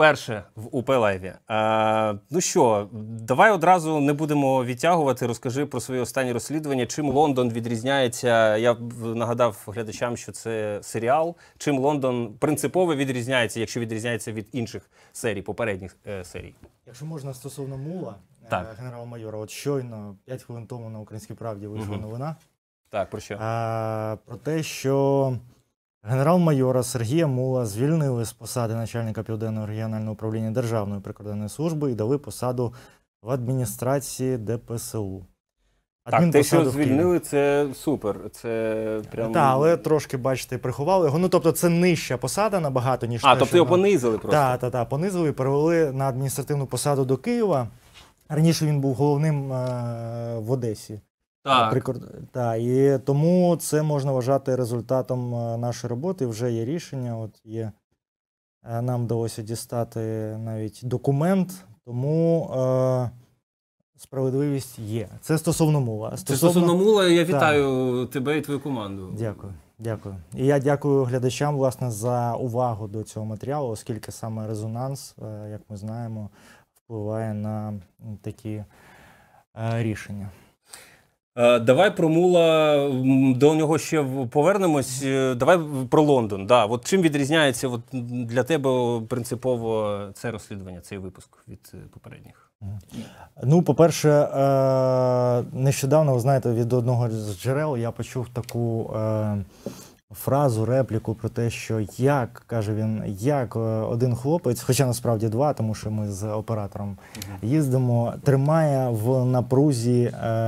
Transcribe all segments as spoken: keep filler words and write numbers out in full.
вперше в УП Лайві. А, ну що, давай одразу не будемо відтягувати. Розкажи про своє останнє розслідування. Чим Лондон відрізняється? Я нагадав глядачам, що це серіал. Чим Лондон принципово відрізняється, якщо відрізняється від інших серій, попередніх е, серій? Якщо можна стосовно Мула, так. генерал-майора, от щойно, п'ять хвилин тому на «Українській правді» вийшла угу. новина. Так, про що? А, про те, що генерал-майора Сергія Мула звільнили з посади начальника Південного регіонального управління Державної прикордонної служби і дали посаду в адміністрації Де Пе Се У. Так, те, що звільнили, це супер. Це прям... Так, але трошки, бачите, приховали його. Ну, тобто, це нижча посада набагато, ніж... А, те, тобто його понизили просто? Так, так, так, понизили і перевели на адміністративну посаду до Києва. Раніше він був головним е в Одесі. Так. Прикор... так. І тому це можна вважати результатом нашої роботи. Вже є рішення, от є... Нам вдалося дістати навіть документ, тому... Е справедливість є. Це стосовно Мула. Стосовно, стосовно Мула, я вітаю так. тебе і твою команду. Дякую. Дякую. І я дякую глядачам, власне, за увагу до цього матеріалу, оскільки саме резонанс, як ми знаємо, впливає на такі рішення. Давай про Мула, до нього ще повернемось. Давай про Лондон. Да, от чим відрізняється от для тебе принципово це розслідування, цей випуск від попередніх? Ну, по-перше, нещодавно, ви знаєте, від одного з джерел я почув таку фразу, репліку про те, що як, каже він, як один хлопець, хоча насправді два, тому що ми з оператором їздимо, тримає в напрузі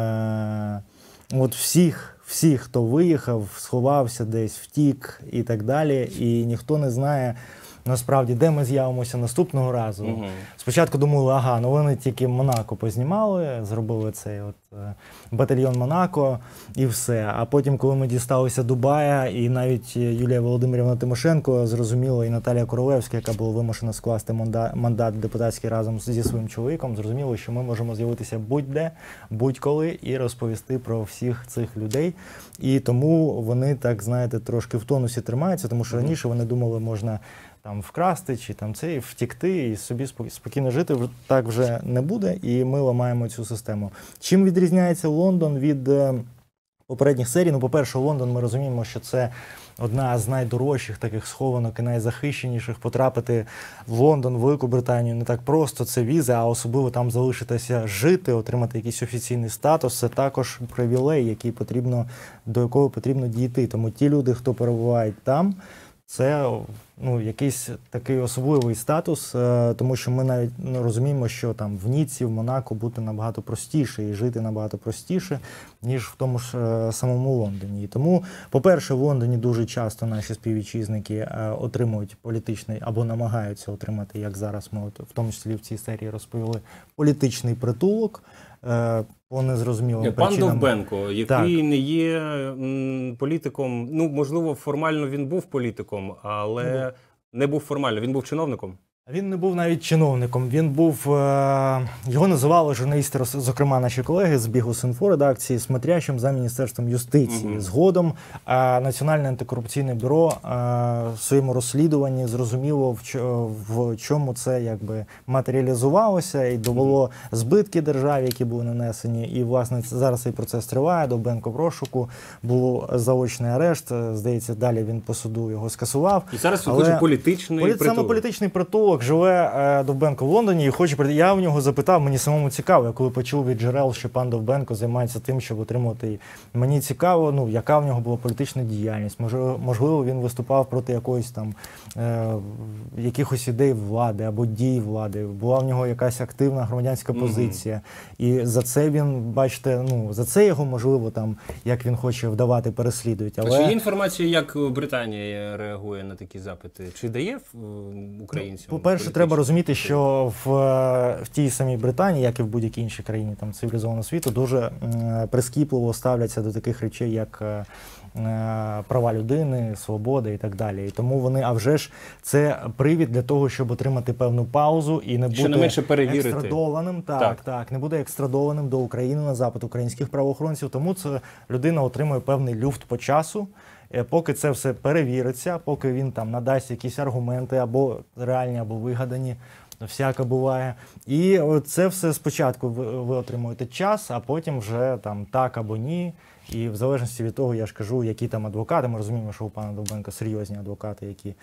е, от всіх, всіх, хто виїхав, сховався десь, втік і так далі, і ніхто не знає, насправді, де ми з'явимося наступного разу. Угу. Спочатку думали, ага, ну вони тільки Монако познімали, зробили цей от е, батальйон Монако і все. А потім, коли ми дісталися Дубая, і навіть Юлія Володимирівна Тимошенко зрозуміла, і Наталія Королевська, яка була вимушена скласти мандат, мандат депутатський разом зі своїм чоловіком, зрозуміло, що ми можемо з'явитися будь-де, будь-коли і розповісти про всіх цих людей. І тому вони, так, знаєте, трошки в тонусі тримаються, тому що раніше вони думали, можна там вкрасти чи там це, втікти і собі спокійно жити. Так вже не буде, і ми ламаємо цю систему. Чим відрізняється Лондон від е, попередніх серій? Ну, по-перше, Лондон, ми розуміємо, що це одна з найдорожчих таких схованок і найзахищеніших. Потрапити в Лондон, в Велику Британію не так просто, це віза, а особливо там залишитися жити, отримати якийсь офіційний статус, це також привілей, який потрібно, до якого потрібно дійти. Тому ті люди, хто перебувають там, це ну, якийсь такий особливий статус, тому що ми навіть ну, розуміємо, що там в Ніцці, в Монако бути набагато простіше і жити набагато простіше, ніж в тому ж е, самому Лондоні. І тому, по-перше, в Лондоні дуже часто наші співвітчизники е, отримують політичний, або намагаються отримати, як зараз ми от, в тому числі в цій серії розповіли, політичний притулок. Е, по незрозумілим Пан причинам. Довбенко, який так. не є м, політиком, ну, можливо, формально він був політиком, але не був, не був формально, він був чиновником. Він не був навіть чиновником, він був, його називали журналісти, зокрема наші колеги з Бігус.Інфо редакції, смотрящим за Міністерством юстиції. Угу. Згодом Національне антикорупційне бюро в своєму розслідуванні зрозуміло, в чому це якби матеріалізувалося і довело збитки державі, які були нанесені. І, власне, зараз цей процес триває, Довбенко в розшуку, був заочний арешт, здається, далі він по суду його скасував. І зараз виходить політичний полі... притулок. Саме політичний притулок. Живе е, Довбенко в Лондоні і хоче прийти. Я в нього запитав, мені самому цікаво, я коли почув від джерел, що пан Довбенко займається тим, щоб отримати. Мені цікаво, ну, яка в нього була політична діяльність. Можливо, можливо він виступав проти якоїсь там е, якихось ідей влади або дій влади. Була в нього якась активна громадянська позиція. Mm-hmm. І за це він, бачите, ну, за це його, можливо, там, як він хоче вдавати, переслідують. Але... Чи є інформація, як Британія реагує на такі запити? Чи дає українцям? По-перше, треба розуміти, що в, в тій самій Британії, як і в будь-якій іншій країні там, цивілізованого світу, дуже м, прискіпливо ставляться до таких речей, як е, права людини, свобода і так далі. І тому вони, а вже ж, це привід для того, щоб отримати певну паузу і не бути екстрадованим, так, так. Так, не буде екстрадованим до України на запит українських правоохоронців. Тому це людина отримує певний люфт по часу, Е, Поки це все перевіриться, поки він там надасть якісь аргументи або реальні, або вигадані, всяке буває. І це все спочатку ви, ви отримуєте час, а потім вже там так або ні. І в залежності від того, я ж кажу, які там адвокати, ми розуміємо, що у пана Довбенка серйозні адвокати, які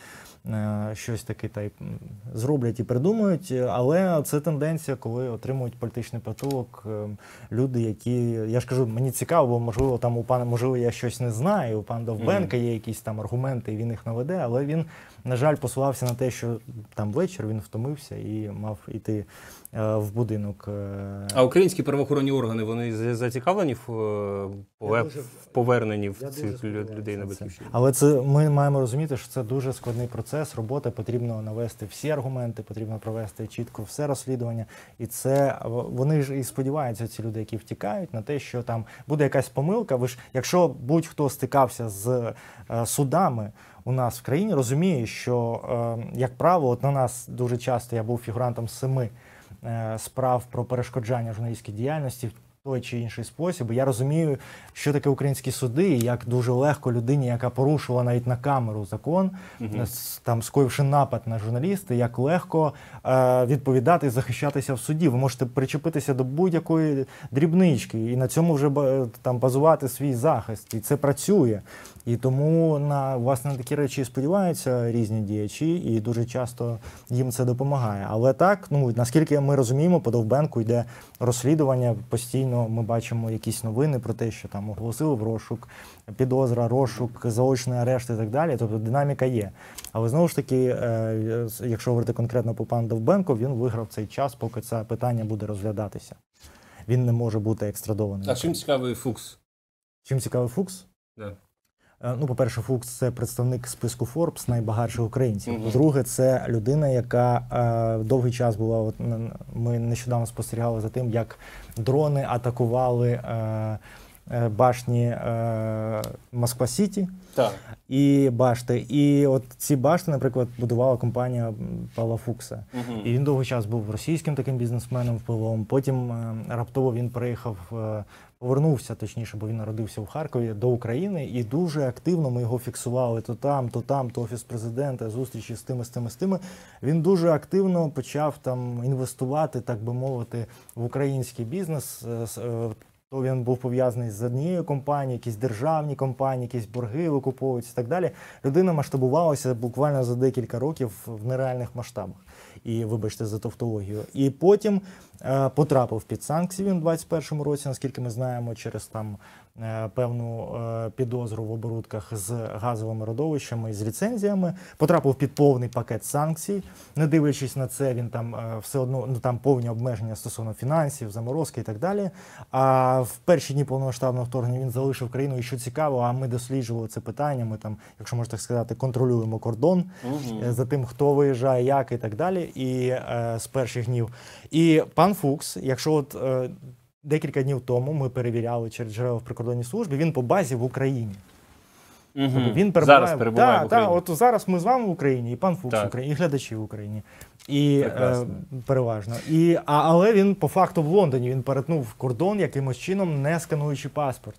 е, щось таке та й зроблять і придумають, але це тенденція, коли отримують політичний притулок е, люди, які, я ж кажу, мені цікаво, бо можливо там у пана, можливо, я щось не знаю, у пана Довбенка є якісь там аргументи, і він їх наведе, але він, на жаль, посилався на те, що там вечір він втомився і мав іти е, в будинок. Е. А українські правоохоронні органи, вони за- зацікавлені в, е, пове- дуже- в поверненні в я цих дуже лю- сподіваюся людей на на це. батьківщині? Але це ми маємо розуміти, що це дуже складний процес роботи. Потрібно навести всі аргументи, потрібно провести чітко все розслідування. І це вони ж і сподіваються, ці люди, які втікають, на те, що там буде якась помилка. Ви ж, якщо будь-хто стикався з е, судами у нас в країні, розуміє, що, е, як правило, от на нас дуже часто я був фігурантом семи е, справ про перешкоджання журналістській діяльності в той чи інший спосіб. І я розумію, що таке українські суди, і як дуже легко людині, яка порушила навіть на камеру закон, Мгм. с- там скоївши напад на журналіста, як легко е, відповідати і захищатися в суді. Ви можете причепитися до будь-якої дрібнички і на цьому вже ба- там базувати свій захист. І це працює. І тому на власне на такі речі і сподіваються різні діячі, і дуже часто їм це допомагає. Але так, ну наскільки ми розуміємо, по Довбенку йде розслідування. Постійно ми бачимо якісь новини про те, що там оголосили в розшук, підозра, розшук, заочний арешт і так далі. Тобто динаміка є. Але знову ж таки, е, якщо говорити конкретно по пану Довбенку, він виграв цей час, поки це питання буде розглядатися. Він не може бути екстрадований. А чим цікавий Фукс? Чим цікавий Фукс? Да. Е, Ну, по-перше, Фукс – це представник списку Forbes найбагатших українців. Мгм. По-друге, це людина, яка е, довгий час була. От н- ми нещодавно спостерігали за тим, як дрони атакували е, е, башні е, Москва-Сіті Так. і башти. І от ці башти, наприклад, будувала компанія м, Павла Фукса. Мгм. І він довгий час був російським таким бізнесменом впливовим. Потім е, раптово він приїхав, е, повернувся, точніше, бо він народився в Харкові, до України. І дуже активно ми його фіксували то там, то там, то офіс президента, зустрічі з тими, з тими, з тими. Він дуже активно почав там інвестувати, так би мовити, в український бізнес. Е, с- е, То він був пов'язаний з однією компанією, якісь державні компанії, якісь борги викуповуються і так далі. Людина масштабувалася буквально за декілька років в нереальних масштабах. І, вибачте, за тавтологію. І потім е, потрапив під санкції він у двадцять першому році, наскільки ми знаємо, через там е, певну е, підозру в оборудках з газовими родовищами і з ліцензіями. Потрапив під повний пакет санкцій. Не дивлячись на це, він там е, все одно, ну там повні обмеження стосовно фінансів, заморозки і так далі. А в перші дні повномасштабного вторгнення він залишив країну. І що цікаво, а ми досліджували це питання. Ми там, якщо можна так сказати, контролюємо кордон Мгм. е, за тим, хто виїжджає, як і так далі. І е, з перших днів. І пан Фукс, якщо от е, декілька днів тому ми перевіряли через джерела в прикордонній службі, він по базі в Україні. Мгм. Тобто він перебуває, Зараз перебуває та, в Україні. Та, от зараз ми з вами в Україні, і пан Фукс Так. в Україні, і глядачі в Україні. І, е, Прекрасно. переважно. І, а, але він по факту в Лондоні. Він перетнув кордон якимось чином, не скануючи паспорт.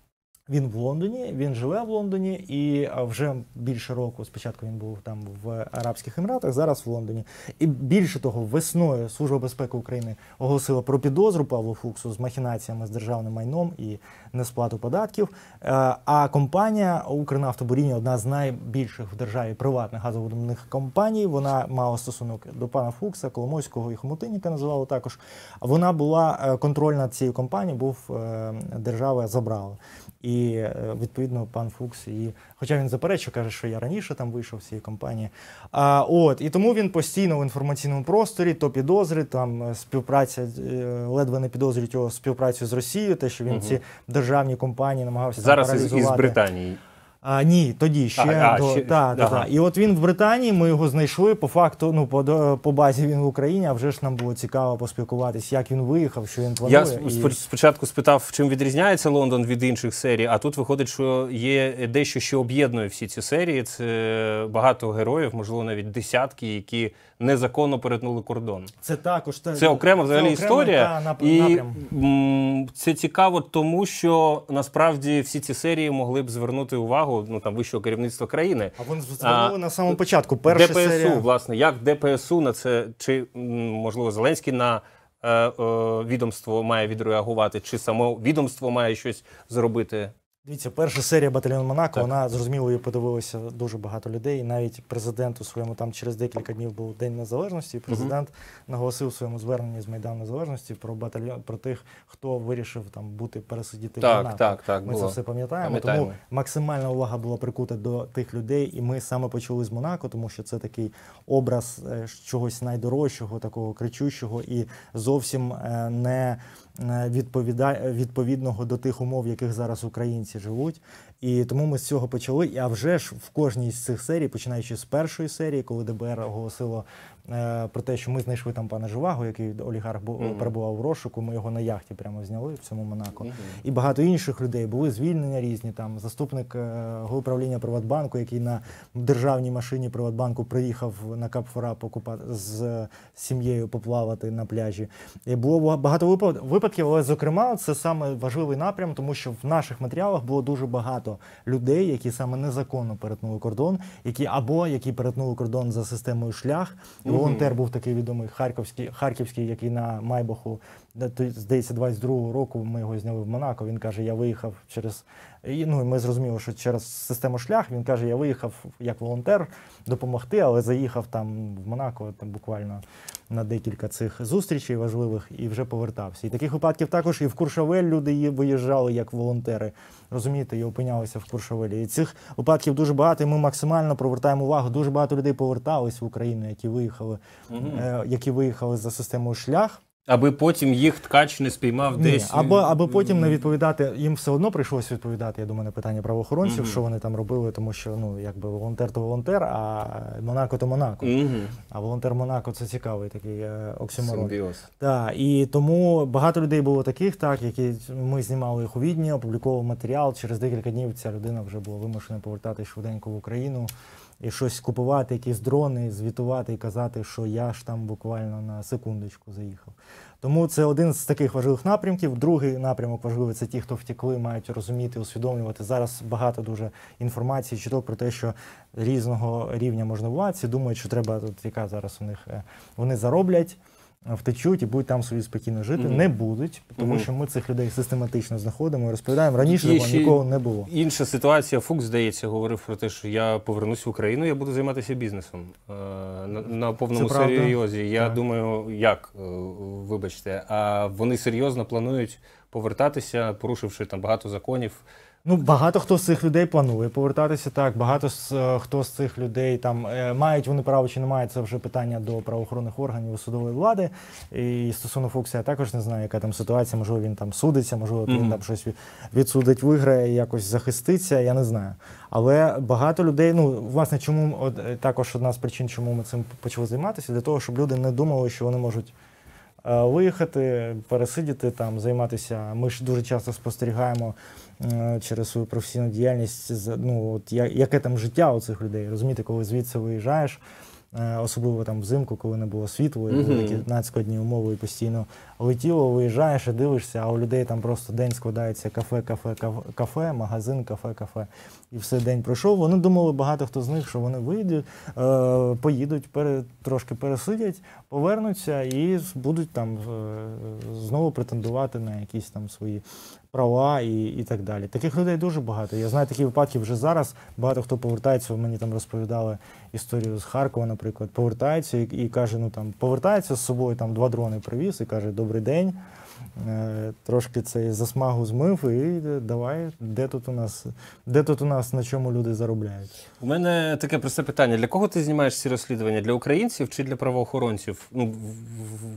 Він в Лондоні, він живе в Лондоні, і а, вже більше року, спочатку він був там в Арабських Еміратах, зараз в Лондоні. І більше того, весною Служба безпеки України оголосила про підозру Павлу Фуксу з махінаціями з державним майном і несплату податків. Е, А компанія «Укрнафтобуріння» – одна з найбільших в державі приватних газовидобувних компаній. Вона мала стосунок до пана Фукса, Коломойського і Хомутинніка називали також. Вона була е, контроль над цією компанією, був е, держава забрала. І е, відповідно пан Фукс її, хоча він заперечив, каже, що я раніше там вийшов з цієї компанії. А от і тому він постійно в інформаційному просторі, то підозри, там е, співпраця, е, ледве не підозрюють його співпрацю з Росією, те, що він Мгм. ці державні компанії намагався там Зараз із, із паралізувати. Британії. А, ні, тоді ще, А, а, до ще- та, та, ага. та. І от він в Британії, ми його знайшли. По факту, ну по, до- по базі він в Україні. А вже ж нам було цікаво поспілкуватись, як він виїхав, що він планує. Я сп- і... спочатку спитав, чим відрізняється Лондон від інших серій, а тут виходить, що є дещо, що об'єднує всі ці серії. Це багато героїв, можливо, навіть десятки, які незаконно перетнули кордон. Це також та- Це окрема взагалі це окрема, історія. та, нап- І напрям. м, це цікаво, тому що насправді всі ці серії могли б звернути увагу увагу ну, там, вищого керівництва країни. А вони звернули на самому початку. Перша ДПСУ, серія... власне, як ДПСУ на це, чи, можливо, Зеленський на е, е, відомство має відреагувати, чи само відомство має щось зробити? Дивіться, перша серія «Батальйон Монако», Так. вона, зрозуміло, її подивилося дуже багато людей. Навіть президент у своєму, там через декілька днів був День Незалежності, і президент uh-huh. наголосив у своєму зверненні з Майдану Незалежності про батальйон, про тих, хто вирішив там бути, пересидіти так, в Монако. Так, так, Ми було. це все пам'ятаємо, Пам'ятаємо. тому максимальна увага була прикута до тих людей, і ми саме почали з Монако, тому що це такий образ е, чогось найдорожчого, такого кричущого і зовсім е, не відповідає, відповідного до тих умов, в яких зараз українці живуть. І тому ми з цього почали. А вже ж в кожній з цих серій, починаючи з першої серії, коли ДБР оголосило е, про те, що ми знайшли там пана Живаго, який олігарх був, mm-hmm. перебував в розшуку, ми його на яхті прямо зняли в цьому Монако. Mm-hmm. І багато інших людей. Були звільнення різні, там заступник е, голови управління Приватбанку, який на державній машині Приватбанку приїхав на Кап-Фора покупати з сім'єю поплавати на пляжі. І було багато випадків, але, зокрема, це саме важливий напрям, тому що в наших матеріалах було дуже багато людей, які саме незаконно перетнули кордон, які або які перетнули кордон за системою шлях. Mm-hmm. Волонтер був такий відомий харківський, харківський, який на Майбаху, здається, двадцять другого року ми його зняли в Монако. Він каже, я виїхав через, ну, ми зрозуміли, що через систему шлях. Він каже, я виїхав як волонтер допомогти, але заїхав там в Монако там буквально на декілька цих зустрічей важливих і вже повертався. І таких випадків також і в Куршавель люди виїжджали як волонтери, розумієте, і опинялися в Куршавелі. І цих випадків дуже багато, і ми максимально привертаємо увагу. Дуже багато людей повертались в Україну, які виїхали, угу. е, які виїхали за системою шлях. Аби потім їх ткач не спіймав Ні, десь. Або, аби потім не відповідати, їм все одно прийшлося відповідати, я думаю, на питання правоохоронців, mm-hmm. що вони там робили, тому що, ну, якби волонтер то волонтер, а Монако то Монако. Mm-hmm. А волонтер Монако це цікавий такий е, оксиморон. Симбіоз. Так, і тому багато людей було таких, так, які ми знімали їх у Відні, опубліковував матеріал, через декілька днів ця людина вже була вимушена повертатись швиденько в Україну. І щось купувати, якісь дрони, звітувати і казати, що я ж там буквально на секундочку заїхав. Тому це один з таких важливих напрямків. Другий напрямок важливий – це ті, хто втекли, мають розуміти, усвідомлювати. Зараз багато дуже інформації, чуток про те, що різного рівня можновладці думають, що треба, тут яка зараз у них, вони зароблять, втечуть і будуть там собі спокійно жити. Mm-hmm. Не будуть, тому mm-hmm. що ми цих людей систематично знаходимо і розповідаємо. Раніше такого нікого не було. Інша ситуація. Фукс, здається, говорив про те, що я повернусь в Україну, я буду займатися бізнесом. На, на повному серйозі. Я так. думаю, як, вибачте, а вони серйозно планують повертатися, порушивши там багато законів. Ну, багато хто з цих людей планує повертатися, так, багато з, хто з цих людей там е, мають вони право чи не мають, це вже питання до правоохоронних органів і судової влади. І стосовно Фукса я також не знаю, яка там ситуація, можливо, він там судиться, можливо, mm-hmm. він там щось відсудить, виграє, якось захиститься, я не знаю. Але багато людей, ну, власне, чому, от, також одна з причин, чому ми цим почали займатися, для того, щоб люди не думали, що вони можуть виїхати, пересидіти, там, займатися. Ми ж дуже часто спостерігаємо е, через свою професійну діяльність, ну, от, я, яке там життя у цих людей. Розумієте, коли звідси виїжджаєш, е, особливо там взимку, коли не було світла, і були такі надскладні умови, і постійно летіло, виїжджаєш і дивишся, а у людей там просто день складається кафе, кафе, кафе, магазин, кафе, кафе. І все день пройшов. Вони думали, багато хто з них, що вони вийдуть, е, поїдуть, пере, трошки пересидять, повернуться і будуть там е, знову претендувати на якісь там свої права і, і так далі. Таких людей дуже багато. Я знаю такі випадки вже зараз. Багато хто повертається, мені там розповідали історію з Харкова, наприклад, повертається і, і каже, ну там, повертається з собою, там два дрони привіз і каже, добрий день. Трошки цей засмагу змив і давай, де тут у нас, де тут у нас, на чому люди заробляють? У мене таке просте питання. Для кого ти знімаєш ці розслідування? Для українців чи для правоохоронців? Ну, в, в,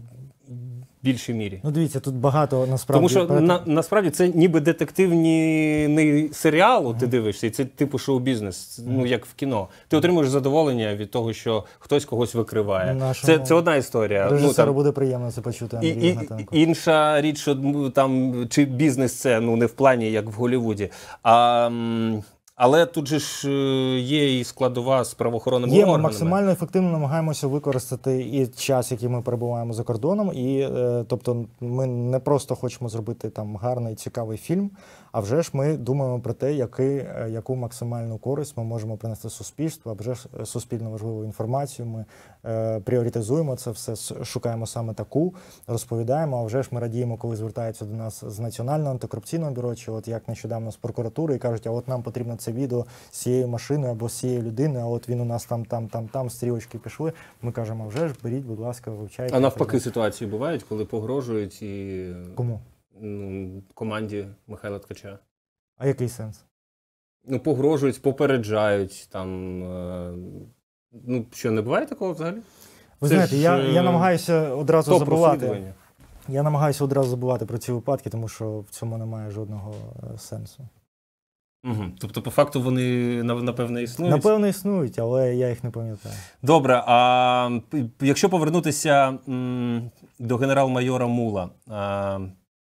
в більшій мірі. Ну, дивіться, тут багато насправді... Тому що перед... на, насправді це ніби детективний серіал, mm-hmm. ти дивишся, і це типу шоу-бізнес, mm-hmm. ну, як в кіно. Ти отримуєш задоволення від того, що хтось когось викриває. Нашому... Це, це одна історія. Режисеру ну, там... буде приємно це почути, Андрій і, Ігнатенко. І, інша річ, що там, чи бізнес це, ну, не в плані, як в Голлівуді, а... Але тут же ж е, є і складова з правоохоронними Є, ми органами. максимально ефективно намагаємося використати і час, який ми перебуваємо за кордоном, і е, тобто ми не просто хочемо зробити там гарний, цікавий фільм, а вже ж ми думаємо про те, який, е, яку максимальну користь ми можемо принести суспільству, а вже ж суспільно важливу інформацію. Ми е, пріоритизуємо це все, с- шукаємо саме таку, розповідаємо, а вже ж ми радіємо, коли звертаються до нас з Національного антикорупційного бюро, чи от як нещодавно з прокуратури, і кажуть, а от нам потрібно це відео з цією машиною або з цією людиною, а от він у нас там, там, там, там, стрілочки пішли. Ми кажемо, вже ж беріть, будь ласка, вивчайте. А навпаки ситуації бувають, коли погрожують і Кому? ну, команді Михайла Ткача. А який сенс? Ну, погрожують, попереджають, там, е, ну, що, не буває такого взагалі? Ви Це знаєте, ж, я, е, я намагаюся одразу Топ забувати. розслідування. Я намагаюся одразу забувати про ці випадки, тому що в цьому немає жодного е, сенсу. Угу. Тобто, по факту, вони, нав- напевно, існують? Напевно, існують, але я їх не пам'ятаю. Добре, а п- якщо повернутися м, до генерал-майора Мула, а,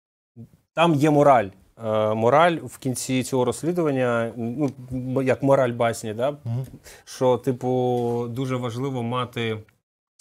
там є мораль. Е, Мораль в кінці цього розслідування, ну, м- як мораль басні, да? Мгм. Що, типу, дуже важливо мати е,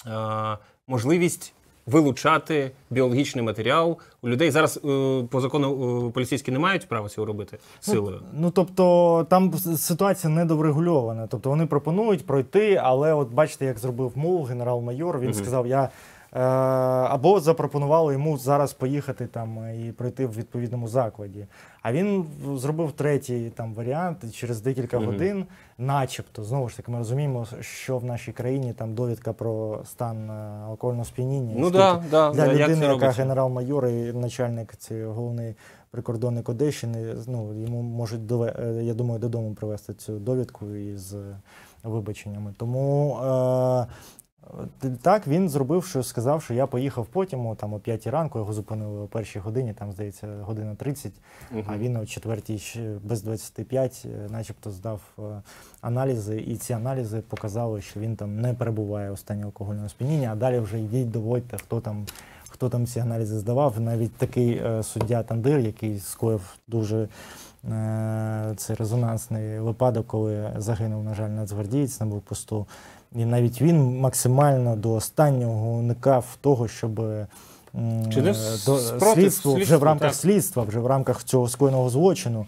можливість вилучати біологічний матеріал у людей. Зараз е, по закону е, поліцейські не мають права цього робити силою. Ну, ну, тобто, там с- ситуація недоврегульована. Тобто вони пропонують пройти, але от бачите, як зробив Мул, генерал-майор, він Мгм. сказав, я е, або запропонували йому зараз поїхати там і пройти в відповідному закладі. А він в- зробив третій там варіант і через декілька Мгм. годин, начебто, знову ж таки, ми розуміємо, що в нашій країні там довідка про стан е, алкогольного сп'яніння. Ну Скільки- да, да, для да, як людини, це яка робиться? генерал-майор і начальник цієї головний прикордонник Одещини, ну, йому можуть, дове- е, я думаю, додому привезти цю довідку із е, вибаченнями. Тому е, т- так, він зробив, що сказав, що я поїхав потім, о, там, о п'ятій ранку, його зупинили о першій годині, там, здається, година тридцять, Мгм. а він о четвертій ще без двадцяти п'ять е, начебто здав е, аналізи, і ці аналізи показали, що він там не перебуває у стані алкогольного сп'яніння, а далі вже йдіть, доводьте, хто там, хто там ці аналізи здавав. Навіть такий е, суддя Тандир, який скоїв дуже е, цей резонансний випадок, коли загинув, на жаль, нацгвардієць на блокпосту, і навіть він максимально до останнього уникав того, щоб м, Чинив е, до спротив слідству, вже слідству, в рамках так. слідства, вже в рамках цього скоєного злочину,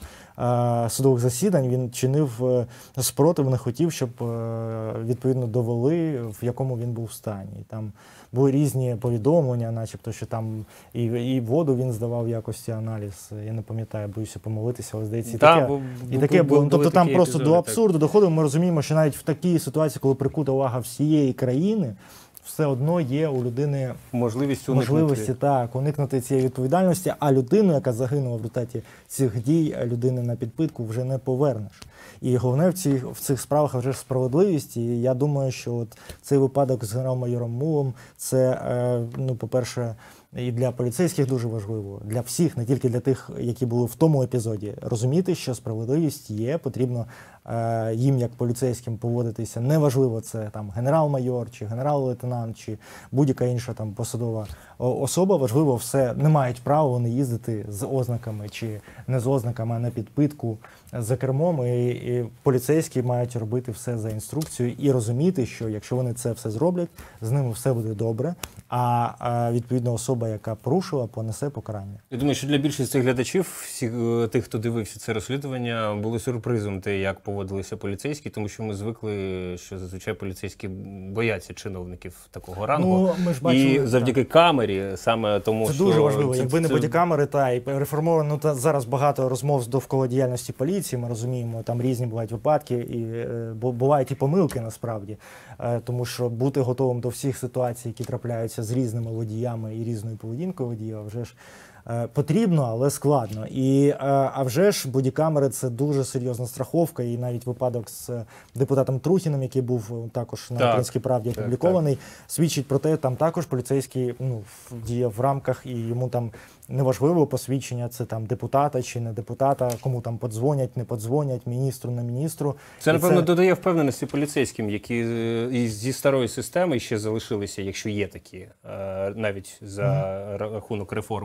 е, судових засідань він чинив е, спротив, не хотів, щоб е, відповідно довели, в якому він був стані. І там були різні повідомлення, начебто, що там і, і воду він здавав в якості аналіз. Я не пам'ятаю, боюся помилитися, але здається, і Да, таке. бу- І бу- таке бу- було. Ну, були тобто там такі просто до епізоди, так. абсурду доходимо. Ми розуміємо, що навіть в такій ситуації, коли прикута увага всієї країни, все одно є у людини Можливість уникнути. можливості так уникнути цієї відповідальності, а людину, яка загинула в результаті цих дій, людини на підпитку вже не повернеш. І головне в цих, в цих справах вже ж справедливість. І я думаю, що от цей випадок з генерал-майором Мулом, це, е, ну, по-перше, і для поліцейських дуже важливо, для всіх, не тільки для тих, які були в тому епізоді. Розуміти, що справедливість є, потрібно е, їм, як поліцейським, поводитися. Неважливо, це там генерал-майор, чи генерал-лейтенант, чи будь-яка інша там посадова о- особа. Важливо все, не мають права вони їздити з ознаками чи не з ознаками, а на підпитку за кермом. І, і поліцейські мають робити все за інструкцією і розуміти, що якщо вони це все зроблять, з ними все буде добре, а, а відповідно особа, яка порушила, понесе покарання. Я думаю, що для більшості глядачів, всіх е, тих, хто дивився це розслідування, було сюрпризом те, як поводилися поліцейські, тому що ми звикли, що зазвичай поліцейські бояться чиновників такого рангу. Ну, ми ж бачили, І так. завдяки камері, саме тому, Це що... дуже важливо. це- Якби не це- бодікамери, та і реформовано, ну, та зараз багато розмов довкола діяльності поліції. Ми розуміємо, там різні бувають випадки, і е, бу- бувають і помилки насправді. Е, тому що бути готовим до всіх ситуацій, які трапляються з різними водіями і різною поведінкою водія, вже ж е, потрібно, але складно. І е, а вже ж бодікамери це дуже серйозна страховка. І навіть випадок з депутатом Трухіним, який був е, також на Так, Українській правді так, опублікований, свідчить про те, там також поліцейський, ну, діяв в рамках, і йому там неважливо посвідчення, це там депутата чи не депутата, кому там подзвонять, не подзвонять, міністру, не міністру. Це, І напевно, додає впевненості поліцейським, які е, і зі старої системи ще залишилися, якщо є такі, е, навіть за рахунок реформи,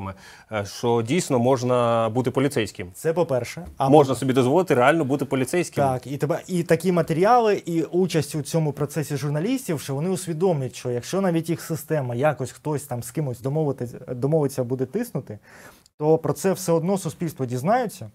е, що дійсно можна бути поліцейським. Це по-перше. А Можна собі дозволити реально бути поліцейським. Так, і тебе і такі матеріали, і участь у цьому процесі журналістів, що вони усвідомлять, що якщо навіть їх система якось хтось там з кимось домовиться, домовиться буде тиснути, то про це все одно суспільство дізнаються.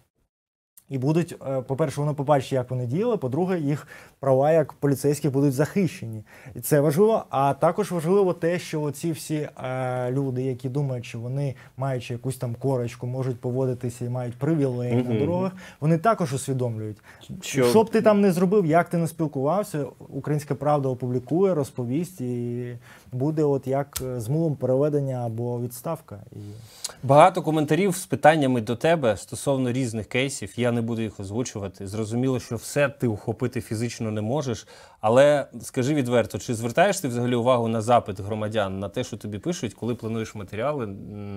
І будуть, по-перше, воно побачить, як вони діяли, по-друге, їх права як поліцейських будуть захищені. І це важливо. А також важливо те, що ці всі е, люди, які думають, що вони, маючи якусь там корочку, можуть поводитися і мають привілеї mm-hmm. на дорогах, вони також усвідомлюють. Що... що б ти там не зробив, як ти не спілкувався, Українська Правда опублікує, розповість, і буде от як з мулом переведення або відставка. І... Багато коментарів з питаннями до тебе стосовно різних кейсів. Я не буду їх озвучувати. Зрозуміло, що все ти ухопити фізично не можеш. Але скажи відверто, чи звертаєш ти взагалі увагу на запит громадян, на те, що тобі пишуть, коли плануєш матеріали,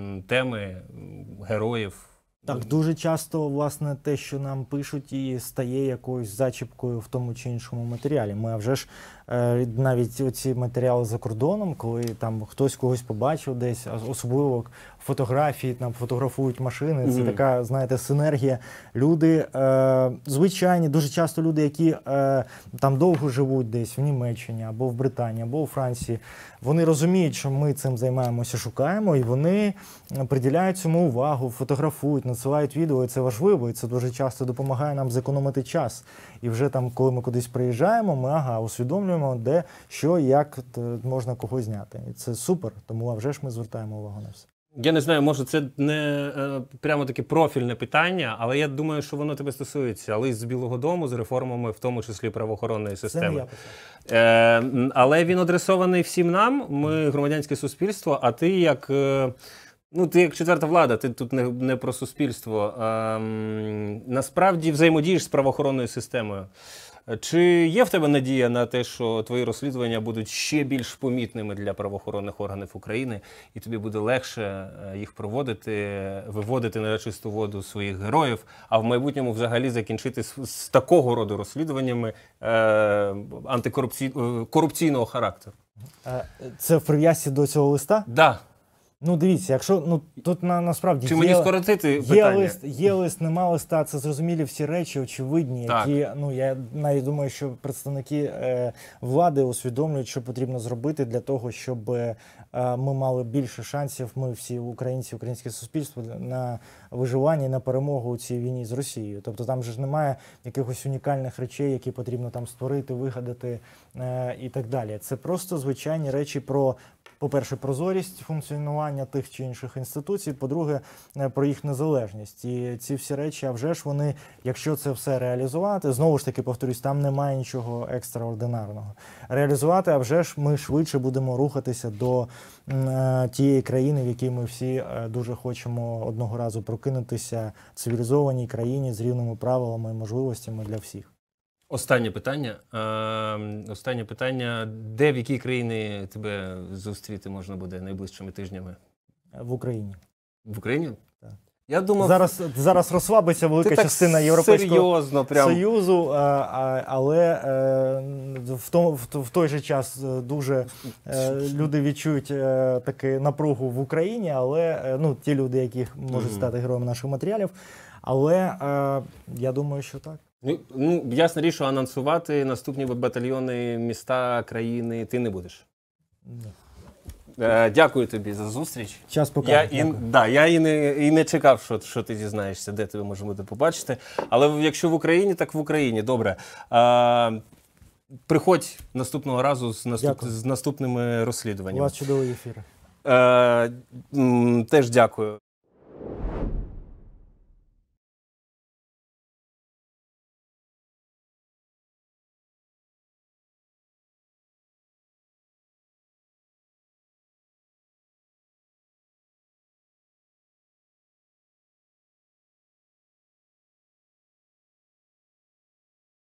теми, героїв? Так, дуже часто, власне, те, що нам пишуть, і стає якоюсь зачіпкою в тому чи іншому матеріалі. Ми, а вже ж, навіть оці матеріали за кордоном, коли там хтось когось побачив десь, особливо фотографії, там фотографують машини, це mm-hmm. така, знаєте, синергія. Люди, е, звичайні, дуже часто люди, які е, там довго живуть десь в Німеччині, або в Британії, або у Франції, вони розуміють, що ми цим займаємося, шукаємо, і вони приділяють цьому увагу, фотографують, надсилають відео, і це важливо, і це дуже часто допомагає нам зекономити час. І вже там, коли ми кудись приїжджаємо, ми, ага, усвідомлюємо, де, що, як можна когось зняти. І це супер, тому, а вже ж ми звертаємо увагу на все. Я не знаю, може це не е, прямо таке профільне питання, але я думаю, що воно тебе стосується. Лист з Білого дому з реформами, в тому числі правоохоронної системи. Це е, але він адресований всім нам, ми громадянське суспільство, а ти як... Е, Ну, ти як четверта влада, ти тут не, не про суспільство. А, насправді взаємодієш з правоохоронною системою. Чи є в тебе надія на те, що твої розслідування будуть ще більш помітними для правоохоронних органів України, і тобі буде легше їх проводити, виводити на чисту воду своїх героїв, а в майбутньому взагалі закінчити з, з такого роду розслідуваннями е, антикорупційного характеру? Це в прив'язці до цього листа? Так. Да. Ну, дивіться, якщо, ну, тут на, насправді Чи є, мені скоротити є питання? лист, є лист, нема листа, це зрозумілі всі речі, очевидні, Так. які, ну, я навіть думаю, що представники е, влади усвідомлюють, що потрібно зробити для того, щоб е, ми мали більше шансів, ми всі українці, українське суспільство, на виживання і на перемогу у цій війні з Росією. Тобто там же ж немає якихось унікальних речей, які потрібно там створити, вигадати е, і так далі. Це просто звичайні речі про, по-перше, прозорість функціонування тих чи інших інституцій, по-друге, про їх незалежність. І ці всі речі, а вже ж вони, якщо це все реалізувати, знову ж таки, повторюсь, там немає нічого екстраординарного. Реалізувати, а вже ж ми швидше будемо рухатися до е, тієї країни, в якій ми всі е, дуже хочемо одного разу прокинутися, цивілізованій країні з рівними правилами і можливостями для всіх. Останнє питання. Е, останнє питання. Де, в якій країні тебе зустріти можна буде найближчими тижнями? В Україні. В Україні? Так. Я думав... Зараз, зараз розслабиться велика частина Європейського серйозно, прям. Союзу, але в, тому, в той же час дуже люди відчують таку напругу в Україні, але ну, ті люди, які можуть mm-hmm. стати героями наших матеріалів, але я думаю, що так. Ну, ясна річ, що анонсувати наступні батальйони, міста, країни ти не будеш. Ні. Е, дякую тобі за зустріч. Час покаже. Я, і, да, я і не, і не чекав, що, що ти дізнаєшся, де тебе може буде побачити. Але якщо в Україні, так в Україні. Добре. Е, приходь наступного разу з, наступ, з наступними розслідуваннями. У вас чудовий ефір. Е, м, теж дякую.